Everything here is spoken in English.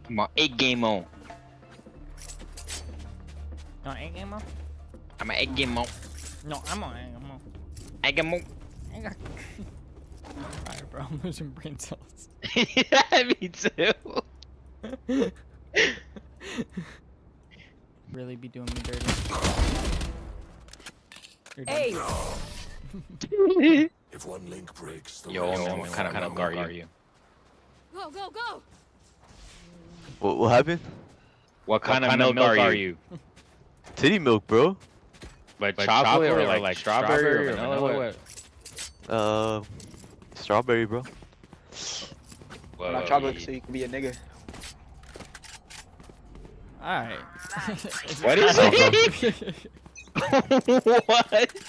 My 8 game on. No, 8 game on? I'm an 8 game on. No, I'm on 8 game on. 8 game on. Alright, bro, I'm losing brain cells. Yeah, me too. Really be doing me dirty. Hey! If one link breaks, the Yo, rest man, what kind of guard are you? Go, go, go! What happened? What kind of milk are you? Titty milk, bro. Like chocolate or like strawberry or vanilla? What? Strawberry, bro. Whoa, Not chocolate, so you can be a nigga. Alright. What is it? What?